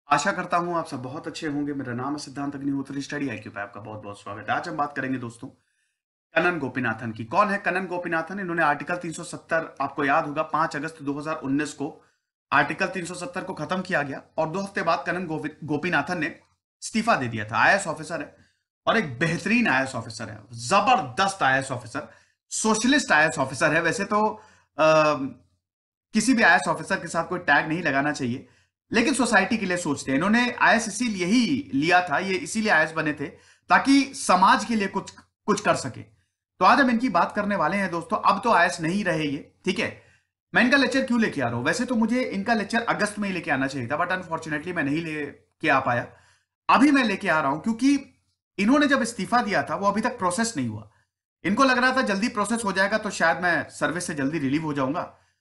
आशा करता हूं आप सब बहुत अच्छे होंगे। मेरा नाम है सिद्धांत अग्निहोत्री। स्टडी आईक्यू पे आपका बहुत बहुत स्वागत है। आज हम बात करेंगे दोस्तों कनन गोपीनाथन की। कौन है कनन गोपीनाथन? इन्होंने आर्टिकल 370, आपको याद होगा 5 अगस्त 2019 को आर्टिकल 370 को खत्म किया गया और 2 हफ्ते बाद कनन गोपीनाथन ने इस्तीफा दे दिया था। आईएएस ऑफिसर है और एक बेहतरीन आईएएस ऑफिसर है, जबरदस्त IAS officer, socialist IAS officer है। वैसे तो किसी भी आईएएस ऑफिसर के साथ कोई टैग नहीं लगाना चाहिए, लेकिन सोसाइटी के लिए सोचते हैं। इन्होंने आईएएस इसीलिए ही लिया था, ये इसीलिए आईएएस बने थे ताकि समाज के लिए कुछ कुछ कर सके। तो आज हम इनकी बात करने वाले हैं दोस्तों। अब तो आईएएस नहीं रहे ये, ठीक है। मैं इनका लेक्चर क्यों लेके आ रहा हूं? वैसे तो मुझे इनका लेक्चर अगस्त में ही लेके आना चाहिए था, बट अनफॉर्चुनेटली मैं नहीं लेके आ पाया। अभी मैं लेके आ रहा हूं क्योंकि इन्होंने जब इस्तीफा दिया था वो अभी तक प्रोसेस नहीं हुआ। इनको लग रहा था जल्दी प्रोसेस हो जाएगा तो शायद मैं सर्विस से जल्दी रिलीव हो जाऊंगा,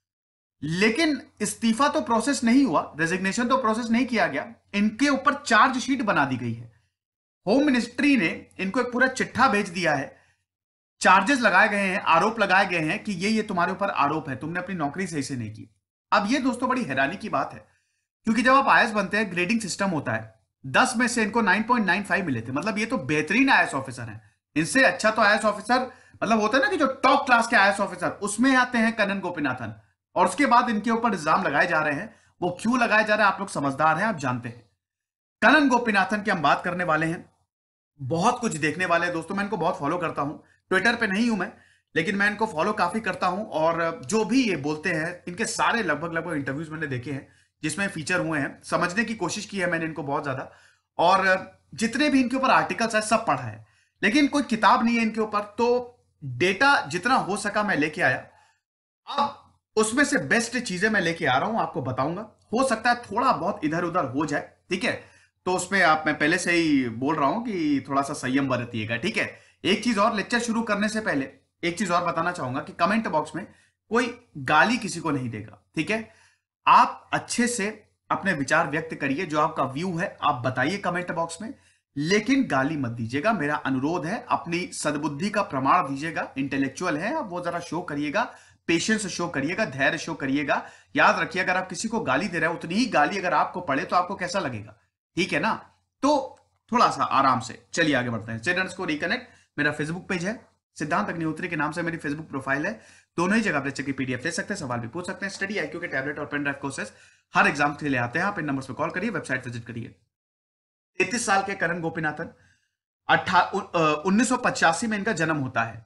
लेकिन इस्तीफा तो प्रोसेस नहीं हुआ, रेजिग्नेशन तो प्रोसेस नहीं किया गया। इनके ऊपर चार्जशीट बना दी गई है। होम मिनिस्ट्री ने इनको एक पूरा चिट्ठा भेज दिया है। चार्जेस लगाए गए हैं, आरोप लगाए गए हैं कि ये तुम्हारे ऊपर आरोप है, तुमने अपनी नौकरी सही से नहीं की। अब ये दोस्तों बड़ी हैरानी की बात है, क्योंकि जब आप आईएएस बनते हैं ग्रेडिंग सिस्टम होता है। 10 में से इनको 9.95 मिले थे, मतलब ये तो बेहतरीन आईएएस ऑफिसर हैं। इनसे अच्छा तो आईएएस ऑफिसर मतलब होता है ना कि जो टॉप क्लास के आईएएस ऑफिसर, उसमें आते हैं कनन गोपीनाथन। और उसके बाद इनके ऊपर इल्जाम लगाए जा रहे हैं। वो क्यों लगाए जा रहे हैं? आप लोग समझदार हैं, आप जानते हैं। कनन गोपीनाथन की हम बात करने वाले हैं। बहुत कुछ देखने वाले हैं दोस्तों। मैं इनको बहुत फॉलो करता हूं, ट्विटर पे नहीं हूं मैं, लेकिन मैं इनको फॉलो काफी करता हूं। और जो भी ये बोलते हैं, इनके सारे लगभग लगभग इंटरव्यूज मैंने देखे हैं जिसमें फीचर हुए हैं। समझने की कोशिश की है मैंने इनको बहुत ज्यादा, और जितने भी इनके ऊपर आर्टिकल्स है सब पढ़ा है, लेकिन कोई किताब नहीं है इनके ऊपर। तो डेटा जितना हो सका मैं लेके आया। अब उसमें से बेस्ट चीजें मैं लेके आ रहा हूं, आपको बताऊंगा। हो सकता है थोड़ा बहुत इधर उधर हो जाए, ठीक है। तो उसमें मैं पहले से ही बोल रहा हूं कि थोड़ा सा संयम बरतिएगा, ठीक है। एक चीज और, लेक्चर शुरू करने से पहले एक चीज और बताना चाहूंगा कि कमेंट बॉक्स में कोई गाली किसी को नहीं देगा, ठीक है। आप अच्छे से अपने विचार व्यक्त करिए, जो आपका व्यू है आप बताइए कमेंट बॉक्स में, लेकिन गाली मत दीजिएगा। मेरा अनुरोध है, अपनी सद्बुद्धि का प्रमाण दीजिएगा। इंटेलेक्चुअल है आप, वो जरा शो करिएगा, पेशेंस शो करिएगा, धैर्य शो करिएगा। याद रखिए, अगर आप किसी को गाली दे रहे हैं, उतनी ही गाली अगर आपको पड़े तो आपको कैसा लगेगा, ठीक है ना। तो थोड़ा सा आराम से चलिए आगे बढ़ते हैं। स्टूडेंट्स को रिकनेक्ट, मेरा फेसबुक पेज है, सिद्धांत अग्निहोत्री के नाम से मेरी फेसबुक प्रोफाइल है। दोनों ही जगह पर की पीडीएफ ले सकते हैं, सवाल भी पूछ सकते हैं। स्टडी आईक्यू के टैबलेट और पेन ड्राइव कोर्सेस हर एग्जाम के लिए आते हैं। आप इन नंबर्स पर कॉल करिए, वेबसाइट विजिट करिए। 33 साल के कनन गोपीनाथन, 1985 में इनका जन्म होता है।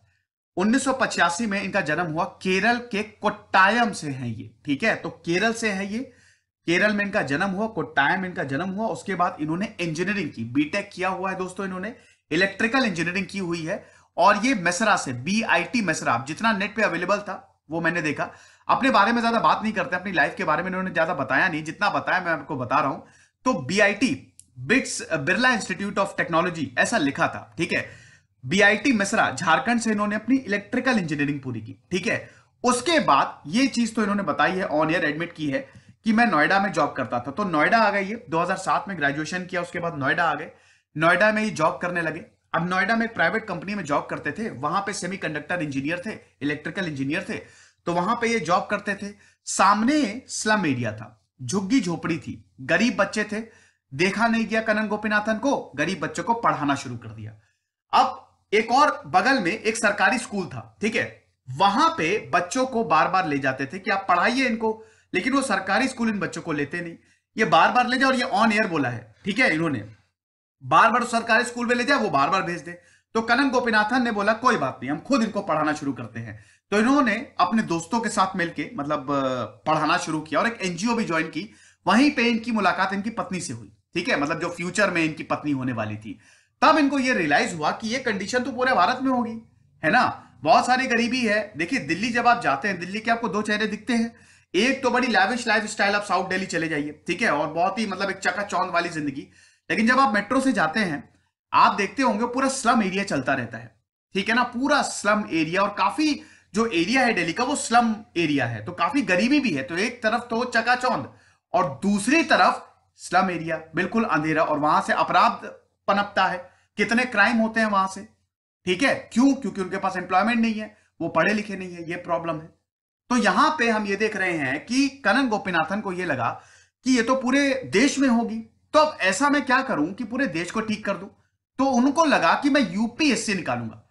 1985 में इनका जन्म हुआ। केरल के कोट्टायम से हैं ये, ठीक है। तो केरल से है ये, केरल में इनका जन्म हुआ, कोट्टायम में इनका जन्म हुआ। उसके बाद इन्होंने इंजीनियरिंग की, बीटेक किया हुआ है दोस्तों। इन्होंने इलेक्ट्रिकल इंजीनियरिंग की हुई है, और ये मेसरा से, बीआईटी मेसरा, जितना नेट पे अवेलेबल था वो मैंने देखा। अपने बारे में ज्यादा बात नहीं करते, अपनी लाइफ के बारे में इन्होंने ज्यादा बताया नहीं, जितना बताया मैं आपको बता रहा हूं। तो BIT, BITS Birla institute of technology, ऐसा लिखा था, ठीक है। बीआईटी मिश्रा, झारखंड से इन्होंने अपनी इलेक्ट्रिकल इंजीनियरिंग पूरी की, ठीक है। उसके बाद ये चीज तो इन्होंने बताई है, ऑन एयर एडमिट की है कि मैं नोएडा में जॉब करता था। तो नोएडा आ गए ये, 2007 में ग्रेजुएशन किया, उसके बाद नोएडा आ गए। नोएडा में ये जॉब करने लगे। अब नोएडा में एक प्राइवेट कंपनी में जॉब करते थे, वहां पे सेमीकंडक्टर इंजीनियर थे, इलेक्ट्रिकल इंजीनियर थे। तो वहां पे ये जॉब करते थे। सामने स्लम एरिया था, झुग्गी झोपड़ी थी, गरीब बच्चे थे। देखा नहीं गया कनन गोपीनाथन को, गरीब बच्चों को पढ़ाना शुरू कर दिया। अब एक और बगल में एक सरकारी स्कूल था, ठीक है। वहां पे बच्चों को बार बार ले जाते थे कि आप पढ़ाइए इनको, लेकिन वो सरकारी स्कूल इन बच्चों को लेते नहीं। ये बार बार ले जाए, और ये ऑन एयर बोला है, ठीक है। इन्होंने बार बार सरकारी स्कूल में ले जाए, वो बार बार भेज दे। तो कनन गोपीनाथन ने बोला कोई बात नहीं, हम खुद इनको पढ़ाना शुरू करते हैं। तो इन्होंने अपने दोस्तों के साथ मिलकर मतलब पढ़ाना शुरू किया, और एक एनजीओ भी ज्वाइन की। वहीं पे इनकी मुलाकात इनकी पत्नी से हुई, ठीक है, मतलब जो फ्यूचर में इनकी पत्नी होने वाली थी। तब इनको ये रियलाइज हुआ कि ये कंडीशन तो पूरे भारत में होगी, है ना। बहुत सारी गरीबी है। देखिए दिल्ली जब आप जाते हैं, दिल्ली के आपको दो चेहरे दिखते हैं। एक तो बड़ी लैविश लाइफ स्टाइल, आप साउथ दिल्ली चले जाइए, ठीक है, और बहुत ही मतलब एक चकाचौंध वाली जिंदगी। लेकिन जब आप मेट्रो से जाते हैं, आप देखते होंगे पूरा स्लम एरिया चलता रहता है, ठीक है ना, पूरा स्लम एरिया। और काफी जो एरिया है दिल्ली का वो स्लम एरिया है, तो काफी गरीबी भी है। तो एक तरफ तो चकाचौंध, और दूसरी तरफ स्लम एरिया, बिल्कुल अंधेरा, और वहां से अपराध पनपता है। कितने क्राइम होते हैं वहां से, ठीक है। क्यों? क्योंकि उनके पास एम्प्लॉयमेंट नहीं है, वो पढ़े लिखे नहीं है, ये प्रॉब्लम है। तो यहां पे हम ये देख रहे हैं कि कनन गोपीनाथन को ये लगा कि ये तो पूरे देश में होगी, तो अब ऐसा मैं क्या करूं कि पूरे देश को ठीक कर दूं? तो उनको लगा कि मैं यूपीएससी निकालूंगा।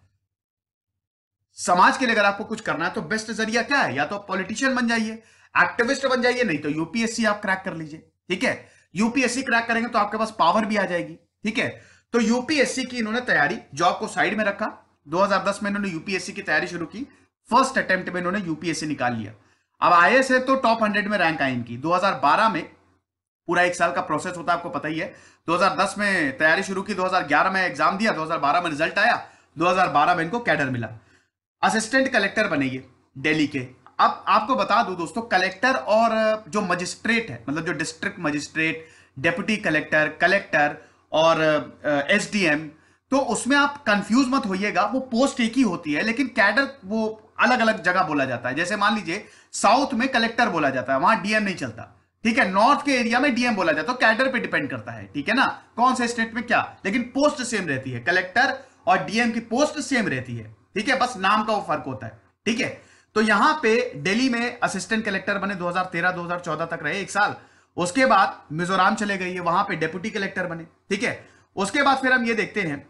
समाज के लिए अगर आपको कुछ करना है तो बेस्ट जरिया क्या है? या तो पॉलिटिशियन बन जाइए, एक्टिविस्ट बन जाइए, नहीं तो यूपीएससी आप क्रैक कर लीजिए। ठीक है, यूपीएससी क्रैक करेंगे तो आपके पास पावर भी आ जाएगी। ठीक है, तो यूपीएससी की इन्होंने तैयारी, जॉब को साइड में रखा। 2010 में इन्होंने यूपीएससी की तैयारी शुरू की। फर्स्ट अटेम्प्ट में इन्होंने यूपीएससी निकाल लिया। अब आईएएस है तो टॉप 100 में रैंक आई इनकी। 2012 में, पूरा एक साल का प्रोसेस होता है, आपको पता ही है। 2010 में तैयारी शुरू की, 2011 में एग्जाम दिया, 2012 में रिजल्ट आया, 2012 में इनको कैडर मिला। असिस्टेंट कलेक्टर बने ये दिल्ली के। अब आपको बता दूं दोस्तों, कलेक्टर और जो मजिस्ट्रेट है, मतलब जो district magistrate, deputy collector, collector और एसडीएम, तो उसमें आप कंफ्यूज मत होइएगा, वो पोस्ट एक ही होती है, लेकिन कैडर वो अलग अलग जगह बोला जाता है। जैसे मान लीजिए साउथ में कलेक्टर बोला जाता है, वहां डीएम नहीं चलता। ठीक है, नॉर्थ के एरिया में डीएम बोला जाता है, तो कैडर पे डिपेंड करता है। ठीक है ना, कौन से स्टेट में क्या, लेकिन पोस्ट सेम रहती है। कलेक्टर और डीएम की पोस्ट सेम रहती है। ठीक है, बस नाम का वो फर्क होता है। ठीक है, तो यहां पे दिल्ली में असिस्टेंट कलेक्टर बने, 2013-2014 तक रहे, एक साल। उसके बाद मिजोरम चले गए, वहां पे डेप्यूटी कलेक्टर बने। ठीक है, उसके बाद फिर हम ये देखते हैं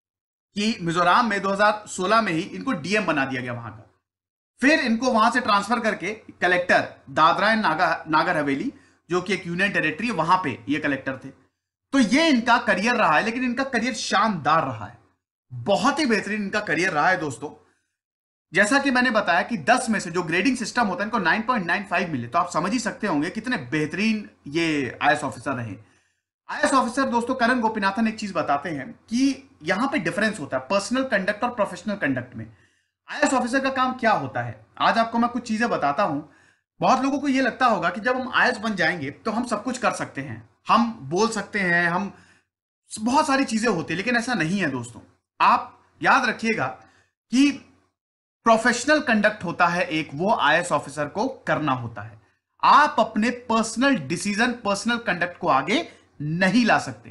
कि मिजोरम में 2016 में ही इनको डीएम बना दिया गया वहां का। फिर इनको वहां से ट्रांसफर करके कलेक्टर दादरा एंड नागर हवेली, जो कि एक यूनियन टेरिटरी है, वहां पे ये कलेक्टर थे। तो ये इनका करियर रहा है, लेकिन इनका करियर शानदार रहा है, बहुत ही बेहतरीन इनका करियर रहा है दोस्तों। जैसा कि मैंने बताया कि 10 में से जो ग्रेडिंग सिस्टम होता है, इनको 9.95 मिले, तो आप समझ ही सकते होंगे कितने बेहतरीन ये आईएएस ऑफिसर रहे। आईएएस ऑफिसर दोस्तों, करण गोपीनाथन एक चीज बताते हैं कि यहां पे डिफरेंस होता है पर्सनल कंडक्ट और प्रोफेशनल कंडक्ट में। आईएएस ऑफिसर का काम क्या होता है, आज आपको मैं कुछ चीजें बताता हूं। बहुत लोगों को यह लगता होगा कि जब हम आईएएस बन जाएंगे तो हम सब कुछ कर सकते हैं, हम बोल सकते हैं, हम बहुत सारी चीजें होती है, लेकिन ऐसा नहीं है दोस्तों। आप याद रखिएगा कि प्रोफेशनल कंडक्ट होता है एक, वो आईएएस ऑफिसर को करना होता है। आप अपने पर्सनल डिसीजन, पर्सनल कंडक्ट को आगे नहीं ला सकते।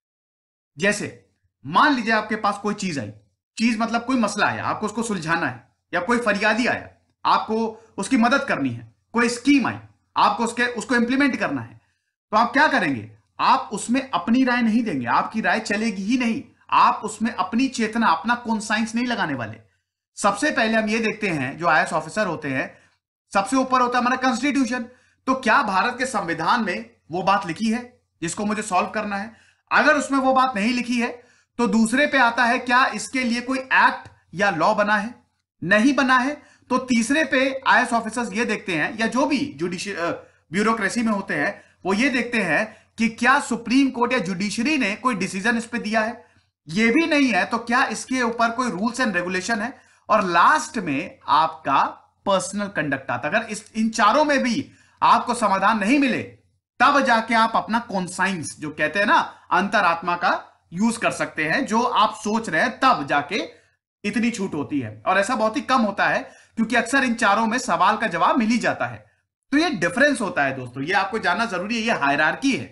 जैसे मान लीजिए आपके पास कोई चीज आई, चीज मतलब कोई मसला आया, आपको उसको सुलझाना है, या कोई फरियादी आया, आपको उसकी मदद करनी है, कोई स्कीम आई, आपको उसको इंप्लीमेंट करना है, तो आप क्या करेंगे? आप उसमें अपनी राय नहीं देंगे, आपकी राय चलेगी ही नहीं। आप उसमें अपनी चेतना, अपना कॉन्साइंस नहीं लगाने वाले। सबसे पहले हम ये देखते हैं, जो आईएएस ऑफिसर होते हैं, सबसे ऊपर होता है हमारा कॉन्स्टिट्यूशन। तो क्या भारत के संविधान में वो बात लिखी है जिसको मुझे सॉल्व करना है? अगर उसमें वो बात नहीं लिखी है तो दूसरे पे आता है, क्या इसके लिए कोई एक्ट या लॉ बना है? नहीं बना है तो तीसरे पे आईएएस ऑफिसर्स ये देखते हैं, या जो भी जुडिशियल ब्यूरोक्रेसी में होते हैं, वो ये देखते हैं कि क्या सुप्रीम कोर्ट या जुडिशरी ने कोई डिसीजन इस पे दिया है। ये भी नहीं है तो क्या इसके ऊपर कोई रूल्स एंड रेगुलेशन है। और लास्ट में आपका पर्सनल कंडक्ट आता। अगर इन चारों में भी आपको समाधान नहीं मिले, तब जाके आप अपना कॉन्साइंस, जो कहते हैं ना अंतरात्मा का, यूज कर सकते हैं। जो आप सोच रहे हैं, तब जाके इतनी छूट होती है। और ऐसा बहुत ही कम होता है, क्योंकि अक्सर इन चारों में सवाल का जवाब मिल ही जाता है। तो ये डिफरेंस होता है दोस्तों, ये आपको जानना जरूरी है, ये हायरार्की है।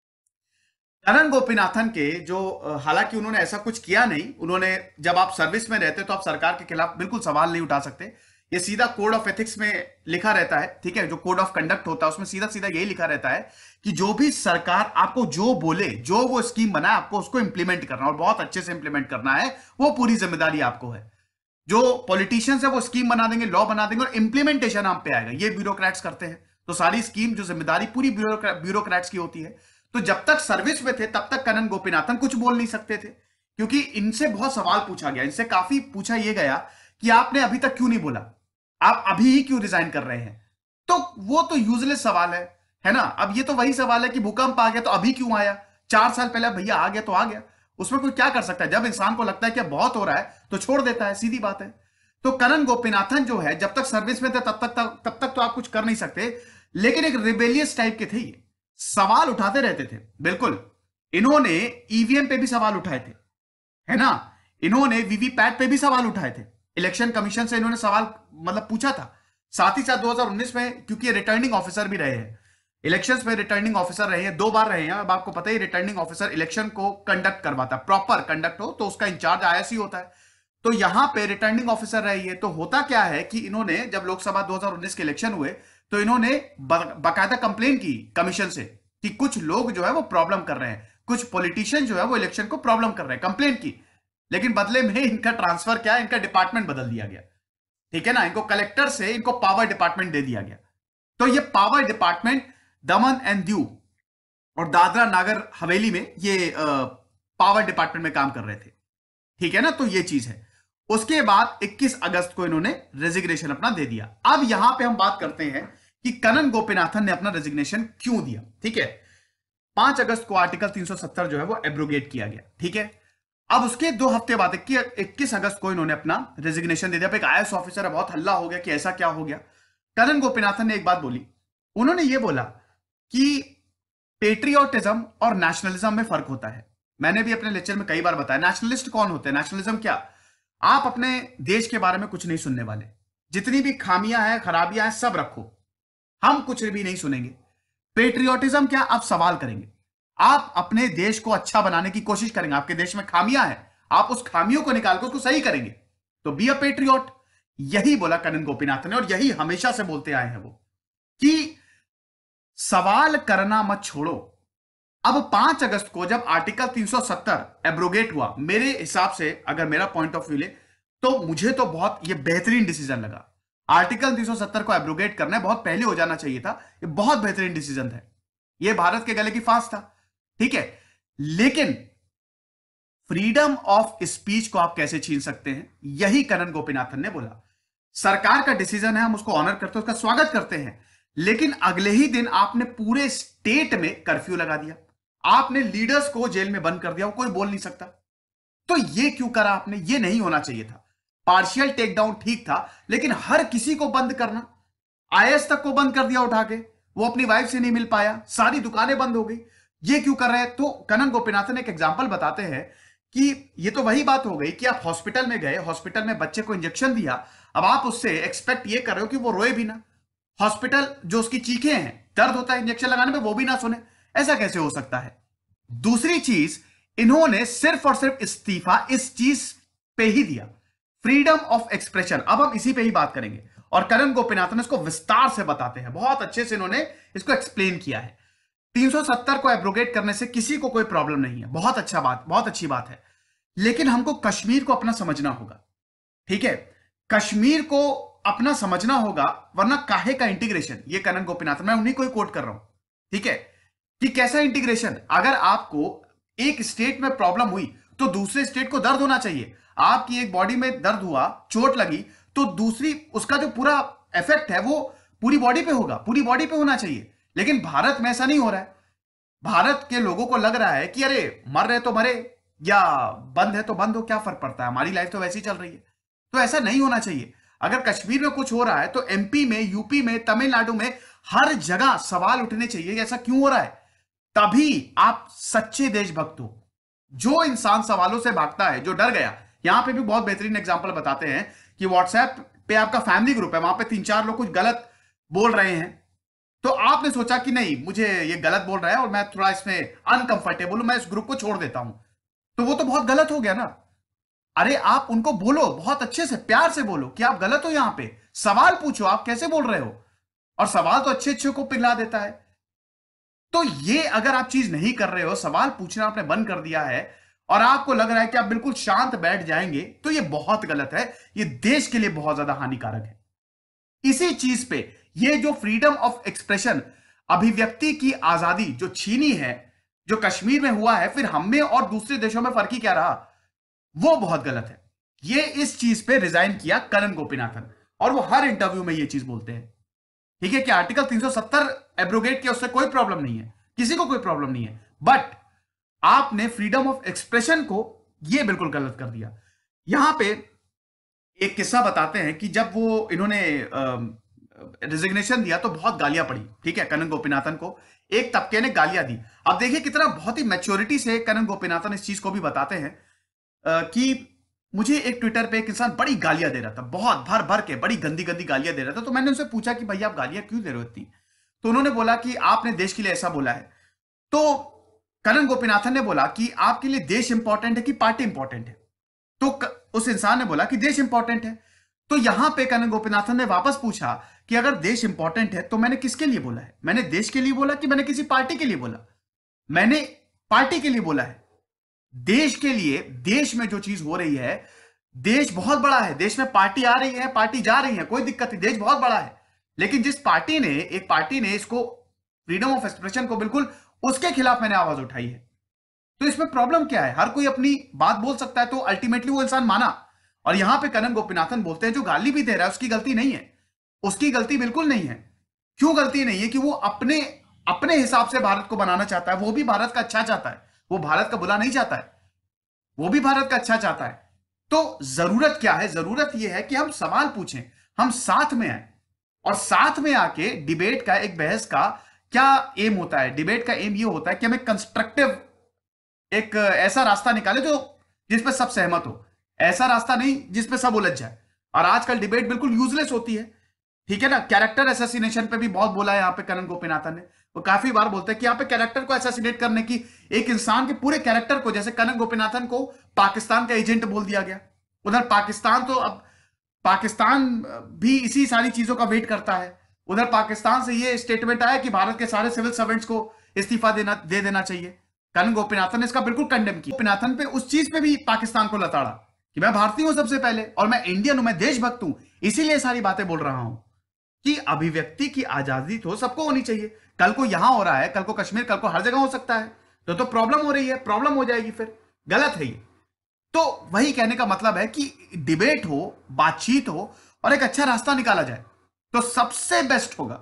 करण गोपीनाथन के जो, हालांकि उन्होंने ऐसा कुछ किया नहीं, उन्होंने, जब आप सर्विस में रहते तो आप सरकार के खिलाफ बिल्कुल सवाल नहीं उठा सकते। ये सीधा कोड ऑफ एथिक्स में लिखा रहता है। ठीक है, जो कोड ऑफ कंडक्ट होता है उसमें सीधा सीधा यही लिखा रहता है कि जो भी सरकार आपको जो बोले, जो वो स्कीम बनाए, आपको उसको इंप्लीमेंट करना, और बहुत अच्छे से इंप्लीमेंट करना है, वो पूरी जिम्मेदारी आपको है। जो पॉलिटिशियंस है वो स्कीम बना देंगे, लॉ बना देंगे, और इंप्लीमेंटेशन आप पे आएगा, ये ब्यूरोक्रेट्स करते हैं। तो सारी स्कीम, जो जिम्मेदारी पूरी ब्यूरोक्रेट्स की होती है। तो जब तक सर्विस में थे तब तक करण गोपीनाथन कुछ बोल नहीं सकते थे, क्योंकि इनसे बहुत सवाल पूछा गया, इनसे काफी पूछा यह गया कि आपने अभी तक क्यों नहीं बोला, आप अभी ही क्यों रिजाइन कर रहे हैं। तो वो तो यूजलेस सवाल है ना। अब ये तो वही सवाल है कि भूकंप आ गया तो अभी क्यों आया, 4 साल पहले भैया आ गया तो आ गया। उसमें कोई क्या कर सकता है? जब इंसान को लगता है कि बहुत हो रहा है तो छोड़ देता है, सीधी बात है। तो करण गोपीनाथन जो है, जब तक सर्विस में थे तब तक तो आप कुछ कर नहीं सकते, लेकिन एक रिबेलियस टाइप के थे ये, सवाल उठाते रहते थे। बिल्कुल, इन्होंने ईवीएम पे भी सवाल उठाए थे, है ना। इन्होंने वीवीपैट पे भी सवाल उठाए थे, इलेक्शन कमीशन से इन्होंने सवाल मतलब पूछा था। साथ ही साथ 2019 में, क्योंकि रिटर्निंग ऑफिसर भी रहे हैं, इलेक्शंस में रिटर्निंग ऑफिसर रहे हैं, 2 बार रहे हैं। अब आपको पता ही, रिटर्निंग ऑफिसर इलेक्शन को कंडक्ट करवाता है, प्रॉपर कंडक्ट हो तो उसका इंचार्ज आईएएस ही होता है। तो यहां पे रिटर्निंग ऑफिसर रही है। तो होता क्या है कि इन्होंने, जब लोकसभा 2019 के इलेक्शन हुए, तो इन्होंने बाकायदा कंप्लेन की कमीशन से कि कुछ लोग जो है वो प्रॉब्लम कर रहे हैं, कुछ पॉलिटिशियन जो है वो इलेक्शन को प्रॉब्लम कर रहे हैं, कंप्लेन की, लेकिन बदले में इनका ट्रांसफर क्या है, इनका डिपार्टमेंट बदल दिया गया। ठीक है ना, इनको कलेक्टर से इनको पावर डिपार्टमेंट दे दिया गया। तो ये power department Daman and Diu और दादरा नागर हवेली में ये पावर डिपार्टमेंट में काम कर रहे थे। ठीक है ना, तो ये चीज है। उसके बाद 21 अगस्त को इन्होंने रेजिग्नेशन अपना दे दिया। अब यहां पे हम बात करते हैं कि कनन गोपीनाथन ने अपना रेजिग्नेशन क्यों दिया। ठीक है, 5 अगस्त को आर्टिकल 370 जो है वो एब्रोगेट किया गया। ठीक है, अब उसके 2 हफ्ते बाद 21 अगस्त को इन्होंने अपना रेजिग्नेशन दे दिया। एक आईएएस ऑफिसर है, बहुत हल्ला हो गया कि ऐसा क्या हो गया। कनन गोपीनाथन ने एक बात बोली, उन्होंने ये बोला कि पेट्रियोटिज्म और नेशनलिज्म में फर्क होता है। मैंने भी अपने लेक्चर में कई बार बताया, नेशनलिस्ट कौन होते हैं, नेशनलिज्म क्या, आप अपने देश के बारे में कुछ नहीं सुनने वाले, जितनी भी खामियां हैं खराबियां हैं सब रखो, हम कुछ भी नहीं सुनेंगे। पेट्रियोटिज्म क्या, आप सवाल करेंगे, आप अपने देश को अच्छा बनाने की कोशिश करेंगे, आपके देश में खामियां हैं, आप उस खामियों को निकाल कर उसको सही करेंगे, तो बी अ पेट्रियोट। यही बोला कनन गोपीनाथन ने, और यही हमेशा से बोलते आए हैं वो, कि सवाल करना मत छोड़ो। अब 5 अगस्त को जब आर्टिकल 370 एब्रोगेट हुआ, मेरे हिसाब से अगर मेरा पॉइंट ऑफ व्यू ले तो मुझे तो बहुत ये बेहतरीन डिसीजन लगा। आर्टिकल 370 को एब्रोगेट करना बहुत पहले हो जाना चाहिए था, ये बहुत बेहतरीन डिसीजन था, ये भारत के गले की फांस था। ठीक है, लेकिन फ्रीडम ऑफ स्पीच को आप कैसे छीन सकते हैं, यही कनन गोपीनाथन ने बोला। सरकार का डिसीजन है, हम उसको ऑनर करते हैं, उसका स्वागत करते हैं, लेकिन अगले ही दिन आपने पूरे स्टेट में कर्फ्यू लगा दिया, आपने लीडर्स को जेल में बंद कर दिया, वो कोई बोल नहीं सकता। तो ये क्यों करा आपने, ये नहीं होना चाहिए था। पार्शियल टेक डाउन ठीक था, लेकिन हर किसी को बंद करना, आईएएस तक को बंद कर दिया उठा के, वो अपनी वाइफ से नहीं मिल पाया, सारी दुकानें बंद हो गई, ये क्यों कर रहे हैं। तो कनन गोपीनाथन एक एग्जांपल बताते हैं कि ये तो वही बात हो गई कि आप हॉस्पिटल में गए, हॉस्पिटल में बच्चे को इंजेक्शन दिया, अब आप उससे एक्सपेक्ट ये कर रहे हो कि वो रोए भी ना, हॉस्पिटल जो उसकी चीखें हैं, दर्द होता है इंजेक्शन लगाने में, वो भी ना सुने, ऐसा कैसे हो सकता है। दूसरी चीज, इन्होंने सिर्फ और सिर्फ इस्तीफा इस चीज पे ही दिया, फ्रीडम ऑफ एक्सप्रेशन। अब हम इसी पे ही बात करेंगे, और कनन गोपीनाथन इसको विस्तार से बताते हैं, बहुत अच्छे से इन्होंने इसको एक्सप्लेन किया है। 370 को एब्रोगेट करने से किसी को कोई प्रॉब्लम नहीं है, बहुत अच्छा बात, बहुत अच्छी बात है, लेकिन हमको कश्मीर को अपना समझना होगा। ठीक है, कश्मीर को अपना समझना होगा, वरना काहे का इंटीग्रेशन, ये कनन गोपीनाथन, मैं उन्हीं को ही कोट कर रहा हूं। ठीक है, कि कैसा इंटीग्रेशन, अगर आपको एक स्टेट में प्रॉब्लम हुई तो दूसरे स्टेट को दर्द होना चाहिए। आपकी एक बॉडी में दर्द हुआ, चोट लगी, तो दूसरी उसका जो पूरा इफेक्ट है वो पूरी बॉडी पे होगा, पूरी बॉडी पे होना चाहिए। लेकिन भारत में ऐसा नहीं हो रहा है। भारत के लोगों को लग रहा है कि अरे मर रहे तो मरे, या बंद है तो बंद हो, क्या फर्क पड़ता है, हमारी लाइफ तो वैसी चल रही है। तो ऐसा नहीं होना चाहिए। अगर कश्मीर में कुछ हो रहा है तो एमपी में, यूपी में, तमिलनाडु में, हर जगह सवाल उठने चाहिए, ऐसा क्यों हो रहा है। तभी आप सच्चे देशभक्त हो। जो इंसान सवालों से भागता है, जो डर गया, यहां पे भी बहुत बेहतरीन एग्जांपल बताते हैं कि व्हाट्सएप पे आपका फैमिली ग्रुप है, वहां पे 3-4 लोग कुछ गलत बोल रहे हैं, तो आपने सोचा कि नहीं, मुझे ये गलत बोल रहा है और मैं थोड़ा इसमें अनकंफर्टेबल हूं, मैं इस ग्रुप को छोड़ देता हूं, तो वो तो बहुत गलत हो गया ना। अरे आप उनको बोलो, बहुत अच्छे से प्यार से बोलो कि आप गलत हो, यहां पे सवाल पूछो, आप कैसे बोल रहे हो, और सवाल तो अच्छे अच्छे को पिघला देता है। तो ये अगर आप चीज नहीं कर रहे हो, सवाल पूछना आपने बंद कर दिया है, और आपको लग रहा है कि आप बिल्कुल शांत बैठ जाएंगे, तो ये बहुत गलत है, ये देश के लिए बहुत ज्यादा हानिकारक है। इसी चीज पे ये जो फ्रीडम ऑफ एक्सप्रेशन, अभिव्यक्ति की आजादी जो छीनी है, जो कश्मीर में हुआ है, फिर हम में और दूसरे देशों में फर्क ही क्या रहा, वो बहुत गलत है। ये इस चीज पे रिजाइन किया कनन गोपीनाथन, और वो हर इंटरव्यू में ये चीज बोलते हैं। ठीक है, कि आर्टिकल 370 एब्रोगेट किया, उससे कोई प्रॉब्लम नहीं है, किसी को कोई प्रॉब्लम नहीं है, बट आपने फ्रीडम ऑफ एक्सप्रेशन को ये बिल्कुल गलत कर दिया। यहां पे एक किस्सा बताते हैं कि जब वो इन्होंने रिजिग्नेशन दिया तो बहुत गालियां पड़ी। ठीक है, कनन गोपीनाथन को एक तबके ने गालियां दी। अब देखिए कितना बहुत ही मैच्योरिटी से कनन गोपीनाथन इस चीज को भी बताते हैं कि मुझे एक ट्विटर पे एक इंसान बड़ी गालियां दे रहा था, बहुत भर भर के बड़ी गंदी गंदी गालियां दे रहा था। तो मैंने उनसे पूछा कि भैया आप गालियां क्यों दे रहे हो इतनी, तो उन्होंने बोला कि आपने देश के लिए ऐसा बोला है। तो कनन गोपीनाथन ने बोला कि आपके लिए देश इंपॉर्टेंट है कि पार्टी इंपॉर्टेंट है। तो उस इंसान ने बोला कि देश इंपॉर्टेंट है। तो यहां पे कनन गोपीनाथन ने वापस पूछा कि अगर देश इंपॉर्टेंट है तो मैंने किसके लिए बोला है? मैंने देश के लिए बोला कि मैंने किसी पार्टी के लिए बोला? मैंने पार्टी के लिए बोला है, देश के लिए। देश में जो चीज हो रही है, देश बहुत बड़ा है, देश में पार्टी आ रही है, पार्टी जा रही है, कोई दिक्कत नहीं, देश बहुत बड़ा है। लेकिन जिस पार्टी ने, एक पार्टी ने इसको, फ्रीडम ऑफ एक्सप्रेशन को, बिल्कुल उसके खिलाफ मैंने आवाज उठाई है। तो इसमें प्रॉब्लम क्या है? हर कोई अपनी बात बोल सकता है, तो अल्टीमेटली वो इंसान माना। और यहां पे कनन गोपीनाथन बोलते हैं जो गाली भी दे रहा है उसकी गलती नहीं है, उसकी गलती बिल्कुल नहीं है। क्यों गलती नहीं है? कि वो अपने अपने हिसाब से भारत को बनाना चाहता है, वो भी भारत का अच्छा चाहता है, वो भारत का बुरा नहीं चाहता है, वो भी भारत का अच्छा चाहता है। तो जरूरत क्या है? जरूरत यह है कि हम सवाल पूछें, हम साथ में आए, और साथ में आके डिबेट का, एक बहस का क्या एम होता है? डिबेट का एम यह होता है कि हम एक कंस्ट्रक्टिव, एक ऐसा रास्ता निकाले जो, जिसपे सब सहमत हो, ऐसा रास्ता नहीं जिसपे सब उलझ जाए। और आजकल डिबेट बिल्कुल यूजलेस होती है, ठीक है ना। कैरेक्टर असैसिनेशन पे भी बहुत बोला है यहाँ पे कनन गोपीनाथन ने। वो काफी बार बोलते हैं कि यहाँ पे कैरेक्टर को असैसिनेट करने की, एक इंसान के पूरे कैरेक्टर को, जैसे कनन गोपीनाथन को पाकिस्तान का एजेंट बोल दिया गया। उधर पाकिस्तान, तो अब पाकिस्तान भी इसी सारी चीजों का वेट करता है। उधर पाकिस्तान से ये स्टेटमेंट आया कि भारत के सारे सिविल सर्वेंट्स को इस्तीफा दे देना चाहिए। कनन गोपीनाथन ने इसका बिल्कुल कंडेम किया। गोपीनाथन पे उस चीज पे भी पाकिस्तान को लताड़ा कि मैं भारतीय हूं सबसे पहले, और मैं इंडियन हूं, मैं देशभक्त हूं, इसीलिए सारी बातें बोल रहा हूं कि अभिव्यक्ति की आजादी तो सबको होनी चाहिए। कल को यहां हो रहा है, कल को कश्मीर, कल को हर जगह हो सकता है, तो प्रॉब्लम हो रही है, प्रॉब्लम हो जाएगी, फिर गलत है ये। तो वही कहने का मतलब है कि डिबेट हो, बातचीत हो, और एक अच्छा रास्ता निकाला जाए तो सबसे बेस्ट होगा।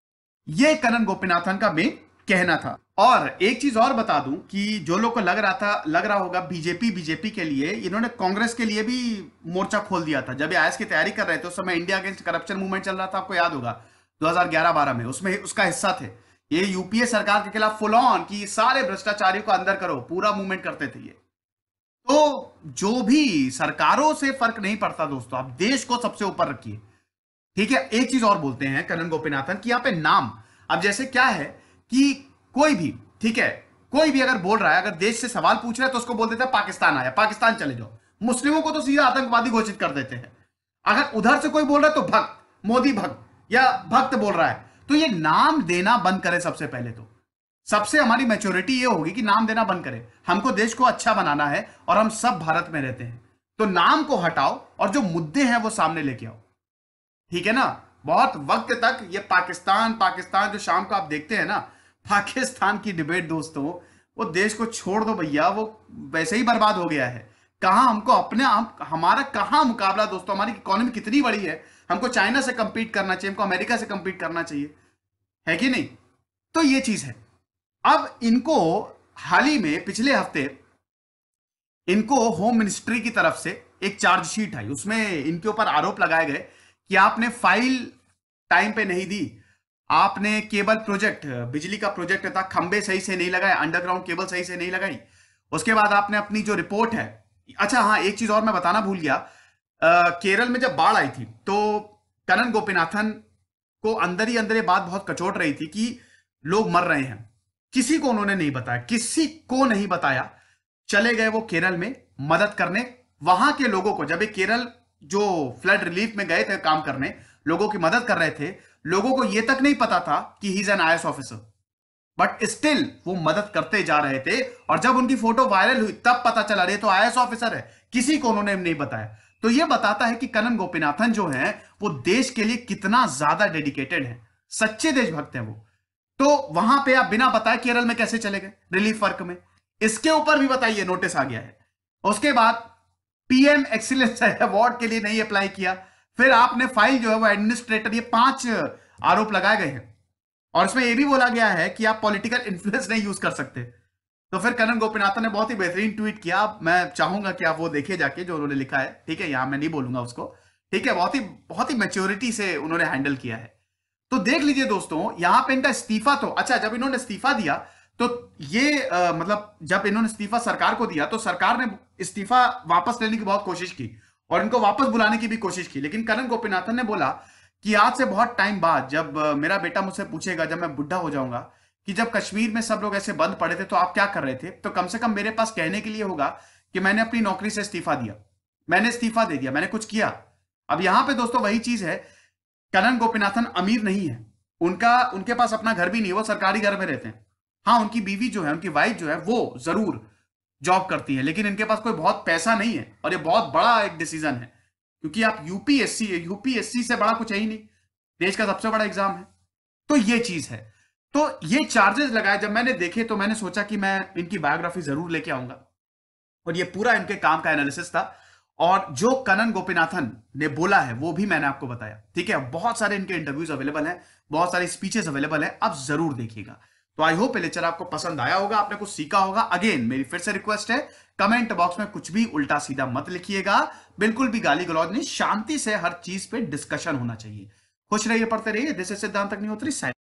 यह कनन गोपीनाथन का मेन कहना था। और एक चीज और बता दूं कि जो लोग को लग रहा होगा बीजेपी के लिए, इन्होंने कांग्रेस के लिए भी मोर्चा खोल दिया था। जब ये आईएएस की तैयारी कर रहे थे उस समय इंडिया अगेंस्ट करप्शन मूवमेंट चल रहा था, आपको याद होगा 2011-12 में, उसमें उसका हिस्सा थे। ये यूपीए सरकार के खिलाफ फुल ऑन कि सारे भ्रष्टाचारियों को अंदर करो, पूरा मूवमेंट करते थे ये। तो जो भी, सरकारों से फर्क नहीं पड़ता दोस्तों, आप देश को सबसे ऊपर रखिए, ठीक है। एक चीज और बोलते हैं कनन गोपीनाथन कि यहां पे नाम, अब जैसे क्या है कि कोई भी, ठीक है, कोई भी अगर बोल रहा है, अगर देश से सवाल पूछ रहा है तो उसको बोल देता है पाकिस्तान आया, पाकिस्तान चले जाओ। मुस्लिमों को तो सीधा आतंकवादी घोषित कर देते हैं। अगर उधर से कोई बोल रहा है तो भक्त, मोदी भक्त या भक्त बोल रहा है, तो ये नाम देना बंद करे सबसे पहले। तो सबसे हमारी मैच्योरिटी ये होगी कि नाम देना बंद करें। हमको देश को अच्छा बनाना है और हम सब भारत में रहते हैं, तो नाम को हटाओ और जो मुद्दे हैं वो सामने लेके आओ, ठीक है ना। बहुत वक्त तक ये पाकिस्तान पाकिस्तान जो शाम को आप देखते हैं ना, पाकिस्तान की डिबेट दोस्तों, वो देश को छोड़ दो भैया, वो वैसे ही बर्बाद हो गया है। कहां हमको अपने हमारा कहां मुकाबला दोस्तों, हमारी इकोनॉमी कितनी बड़ी है, हमको चाइना से कंपीट करना चाहिए, हमको अमेरिका से कंपीट करना चाहिए, है कि नहीं। तो ये चीज है। अब इनको हाल ही में, पिछले हफ्ते, इनको होम मिनिस्ट्री की तरफ से एक चार्जशीट आई, उसमें इनके ऊपर आरोप लगाए गए कि आपने फाइल टाइम पे नहीं दी, आपने केबल प्रोजेक्ट, बिजली का प्रोजेक्ट था, खंबे सही से नहीं लगाए, अंडरग्राउंड केबल सही से नहीं लगाई। उसके बाद आपने अपनी जो रिपोर्ट है, अच्छा हाँ, एक चीज और मैं बताना भूल गया, केरल में जब बाढ़ आई थी तो कनन गोपीनाथन को अंदर ही अंदर ये बात बहुत कचोट रही थी कि लोग मर रहे हैं, किसी को उन्होंने नहीं बताया, किसी को नहीं बताया। चले गए वो केरल में मदद करने, वहां के लोगों को, जब ये केरल जो फ्लड रिलीफ में गए थे काम करने, लोगों की मदद कर रहे थे, लोगों को यह तक नहीं पता था कि he is an IAS officer, but still वो मदद करते जा रहे थे। और जब उनकी फोटो वायरल हुई तब पता चला रहे तो आईएएस ऑफिसर है, किसी को उन्होंने नहीं बताया। तो यह बताता है कि कनन गोपीनाथन जो है वो देश के लिए कितना ज्यादा डेडिकेटेड है, सच्चे देशभक्त हैं वो। तो वहां पे आप बिना बताए केरल में कैसे चले गए रिलीफ वर्क में, इसके ऊपर भी बताइए, नोटिस आ गया है। उसके बाद पीएम एक्सीलेंस अवार्ड के लिए नहीं अप्लाई किया, फिर आपने फाइल जो है वो एडमिनिस्ट्रेटर, ये 5 आरोप लगाए गए हैं, और इसमें यह भी बोला गया है कि आप पॉलिटिकल इन्फ्लुएंस नहीं यूज कर सकते। तो फिर कनन गोपीनाथन ने बहुत ही बेहतरीन ट्वीट किया, मैं चाहूंगा कि आप वो देखिए जाके जो उन्होंने लिखा है, ठीक है, यहां मैं नहीं बोलूंगा उसको, ठीक है। बहुत ही मैच्योरिटी से उन्होंने हैंडल किया है। तो देख लीजिए दोस्तों, यहां पे इनका इस्तीफा, तो अच्छा, जब इन्होंने इस्तीफा दिया तो ये मतलब जब इन्होंने इस्तीफा सरकार को दिया तो सरकार ने इस्तीफा वापस लेने की बहुत कोशिश की और इनको वापस बुलाने की भी कोशिश की, लेकिन कनन गोपीनाथन ने बोला कि आज से बहुत टाइम बाद जब मेरा बेटा मुझसे पूछेगा, जब मैं बुढ़ा हो जाऊंगा, कि जब कश्मीर में सब लोग ऐसे बंद पड़े थे तो आप क्या कर रहे थे, तो कम से कम मेरे पास कहने के लिए होगा कि मैंने अपनी नौकरी से इस्तीफा दिया, मैंने इस्तीफा दे दिया, मैंने कुछ किया। अब यहां पे दोस्तों वही चीज है, कनन गोपीनाथन अमीर नहीं है, उनके पास अपना घर भी नहीं है, वो सरकारी घर में रहते हैं। हाँ, उनकी बीवी जो है, उनकी वाइफ जो है, वो जरूर जॉब करती है, लेकिन इनके पास कोई बहुत पैसा नहीं है, और ये बहुत बड़ा एक डिसीजन है, क्योंकि आप यूपीएससी से बड़ा कुछ है ही नहीं, देश का सबसे बड़ा एग्जाम है। तो ये चीज है। तो ये चार्जेस लगाए जब मैंने देखे, तो मैंने सोचा कि मैं इनकी बायोग्राफी जरूर लेके आऊंगा, और ये पूरा इनके काम का एनालिसिस था, और जो कनन गोपीनाथन ने बोला है वो भी मैंने आपको बताया। ठीक है, बहुत सारे इनके इंटरव्यूज अवेलेबल हैं, बहुत सारी स्पीचेस अवेलेबल हैं, आप जरूर देखिएगा। तो आई होप ये लेक्चर आपको पसंद आया होगा, आपने कुछ सीखा होगा। अगेन मेरी फिर से रिक्वेस्ट है, कमेंट बॉक्स में कुछ भी उल्टा सीधा मत लिखिएगा, बिल्कुल भी गाली गलौज नहीं, शांति से हर चीज पे डिस्कशन होना चाहिए। खुश रहिए, पढ़ते रहिए। दिस इज सिद्धांत अग्निहोत्री।